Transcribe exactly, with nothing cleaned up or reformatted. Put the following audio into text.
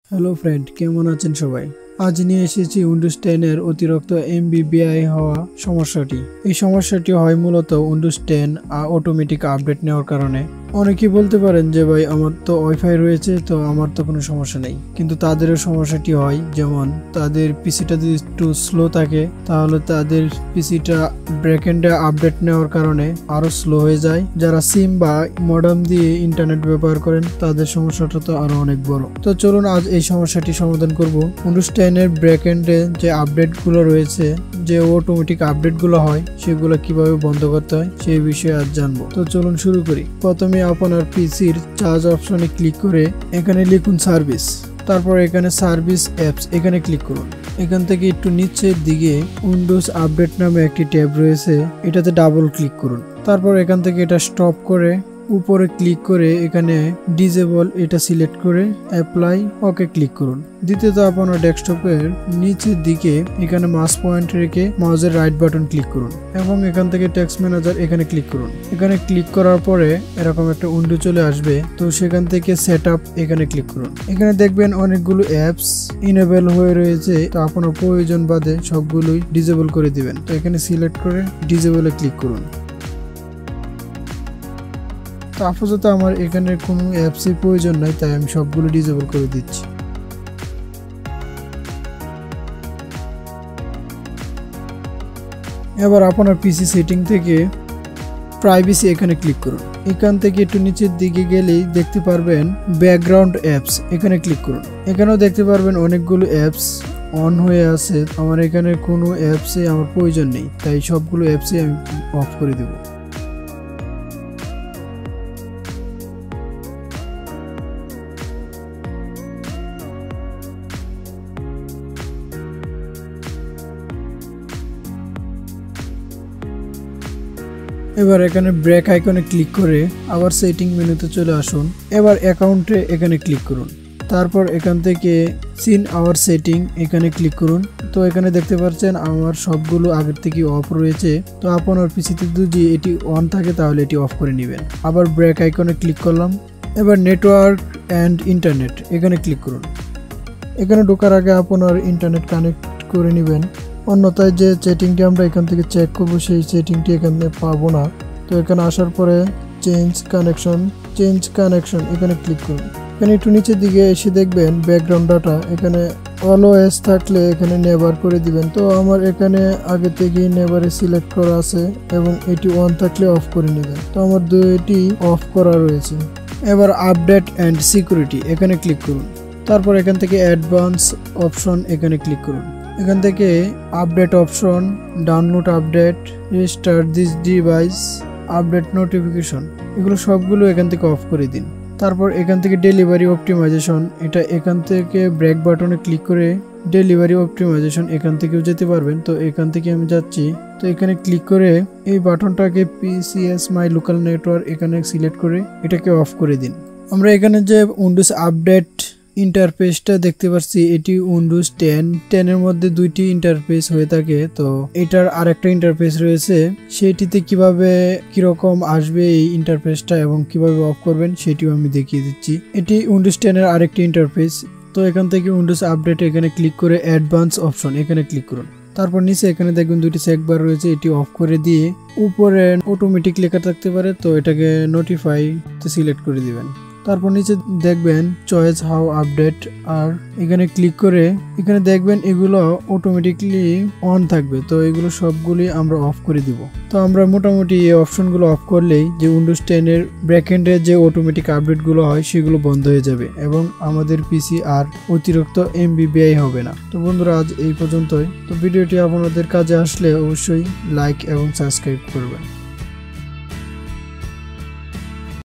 Hello friend, কেমন আছেন সবাই? আজ নিয়ে এসেছি উইন্ডোজ টেন এর অতিরিক্ত এমবিবিআই হওয়া সমস্যাটি। এই সমস্যাটি হয় মূলত উইন্ডোজ টেন অটোমেটিক আপডেট নেওয়ার কারণে। অনেকেই বলতে পারেন যে ভাই আমার তো ওয়াইফাই রয়েছে, তো আমার তো কোনো সমস্যা নেই, কিন্তু তাদেরও সমস্যাটি হয়। যেমন তাদের পিসিটা যদি একটু স্লো থাকে তাহলে তাদের পিসিটা ব্যাকএন্ডে আপডেট নেওয়ার কারণে আরো স্লো হয়ে যায়। যারা সিম বা মডেম দিয়ে ইন্টারনেট ব্যবহার করেন তাদের সমস্যাটা তো আরো অনেক বড়। তো চলুন আজ এই সমস্যাটি সমাধান করব। উইন্ডোজ টেন এর ব্যাকএন্ডে যে আপডেট গুলো রয়েছে, যে অটোমেটিক আপডেট গুলো হয়, সেগুলো কিভাবে বন্ধ করতে হয় সেই বিষয়ে আজ জানবো। তো চলুন শুরু করি। প্রথমে আপনার পিসির চার্জ অপশনে ক্লিক করে এখানে লিখুন সার্ভিস, তারপর এখানে সার্ভিস অ্যাপস এখানে ক্লিক করুন। এখান থেকে একটু নিচের দিকে উইন্ডোজ আপডেট নামে একটি ট্যাব রয়েছে, এটাতে ডাবল ক্লিক করুন। তারপর এখান থেকে এটা স্টপ করে উপরে ক্লিক করে এখানে ডিসেবল এটা সিলেক্ট করে অ্যাপ্লাই ওকে ক্লিক করুন। দ্বিতীয়ত আপনার ডেস্কটপের নিচের দিকে এখানে মাউস পয়েন্ট রেখে মাউসের রাইট বাটন ক্লিক করুন এবং এখান থেকে টেক্সট ম্যানেজার এখানে ক্লিক করুন। এখানে ক্লিক করার পরে এরকম একটা উইন্ডো চলে আসবে, তো সেখান থেকে সেট আপ এখানে ক্লিক করুন। এখানে দেখবেন অনেকগুলো অ্যাপস ইনেবল হয়ে রয়েছে, তো আপনার প্রয়োজন বাদে সবগুলোই ডিসেবল করে দিবেন। তো এখানে সিলেক্ট করে ডিসেবলে ক্লিক করুন। তো আপাতত আমার এখানে কোনো অ্যাপসের প্রয়োজন নাই, তাই আমি সবগুলো ডিসেবল করে দিচ্ছি। এবার আপনার পিসি সেটিং থেকে প্রাইভেসি এখানে ক্লিক করুন। এখান থেকে একটু নিচের দিকে গেলেই দেখতে পারবেন ব্যাকগ্রাউন্ড অ্যাপস এখানে ক্লিক করুন। এখানেও দেখতে পারবেন অনেকগুলো অ্যাপস অন হয়ে আছে। আমার এখানে কোনো অ্যাপসে আমার প্রয়োজন নেই, তাই সবগুলো অ্যাপসে আমি অফ করে দেব। এবার এখানে ব্রেক আইকনে ক্লিক করে আবার সেটিং মেনুতে চলে আসুন। এবার অ্যাকাউন্টে এখানে ক্লিক করুন। তারপর এখান থেকে সিন আওয়ার সেটিং এখানে ক্লিক করুন। তো এখানে দেখতে পাচ্ছেন আমার সবগুলো আগের থেকে অফ রয়েছে। তো আপনার পিসিতে যদি এটি অন থাকে তাহলে এটি অফ করে নেবেন। আবার ব্রেক আইকনে ক্লিক করলাম। এবার নেটওয়ার্ক অ্যান্ড ইন্টারনেট এখানে ক্লিক করুন। এখানে ঢোকার আগে আপনার ইন্টারনেট কানেক্ট করে নেবেন, অন্যথায় যে সেটিংটি আমরা এখান থেকে চেক করবো সেই সেটিংটি এখানে পাবো না। তো এখানে আসার পরে চেঞ্জ কানেকশন চেঞ্জ কানেকশন এখানে ক্লিক করুন। এখানে একটু নিচের দিকে এসে দেখবেন ব্যাকগ্রাউন্ড ডাটা এখানে অলওয়েজ থাকলে এখানে নেভার করে দিবেন। তো আমার এখানে আগে থেকেই নেভারে সিলেক্ট করা আছে এবং এটি অন থাকলে অফ করে নেবেন। তো আমার দুইটি অফ করা রয়েছে। এবার আপডেট অ্যান্ড সিকিউরিটি এখানে ক্লিক করুন। তারপর এখান থেকে অ্যাডভান্স অপশন এখানে ক্লিক করুন। এখান থেকে update option, download update, restart this device, update notification, এগুলো সবগুলো এখান থেকে অফ করে দিন। তারপর এখান থেকে ডেলিভারি অপটিমাইজেশন, এটা এখান থেকে ব্রেক বাটনে ক্লিক করে ডেলিভারি অপটিমাইজেশন এখান থেকেও যেতে পারবেন। তো এখান থেকে আমি যাচ্ছি। তো এখানে ক্লিক করে এই বাটনটাকে পিসিএস মাই লোকাল নেটওয়ার্ক এখানে সিলেক্ট করে এটাকে অফ করে দিন। আমরা এখানে যে উইন্ডোজ আপডেট ইন্টারফেসটা দেখতে পাচ্ছি, এটি উইন্ডোজ টেন টেন এর মধ্যে দুইটি ইন্টারফেস হয়ে থাকে। তো এটার আরেকটা ইন্টারফেস রয়েছে, সেটিতে কিভাবে কিরকম আসবে এই ইন্টারফেসটা এবং কিভাবে অফ করবেন সেটিও আমি দেখিয়ে দিচ্ছি। এটি উইন্ডোজ টেন এর আরেকটি ইন্টারফেস। তো এখান থেকে উইন্ডোজ আপডেট এখানে ক্লিক করে অ্যাডভান্স অপশন এখানে ক্লিক করুন। তারপর নিচে এখানে দেখবেন দুইটি চেকবার রয়েছে, এটি অফ করে দিয়ে উপরে অটোমেটিক লেখা থাকতে পারে, তো এটাকে নোটিফাই সিলেক্ট করে দিবেন। তারপর নিচে দেখবেন চয়েস হাউ আপডেট, আর এখানে ক্লিক করে এখানে দেখবেন এগুলো অটোমেটিকলি অন থাকবে। তো এগুলো সবগুলি আমরা অফ করে দিব। তো আমরা মোটামুটি এই অপশনগুলো অফ করলেই যে উইন্ডোজ টেন এর ব্যাকএন্ডের যে অটোমেটিক আপডেটগুলো হয় সেগুলো বন্ধ হয়ে যাবে এবং আমাদের পিসি আর অতিরিক্ত এমবিবিআই হবে না। তো বন্ধুরা, আজ এই পর্যন্তই। তো ভিডিওটি আপনাদের কাজে আসলে অবশ্যই লাইক এবং সাবস্ক্রাইব করবেন।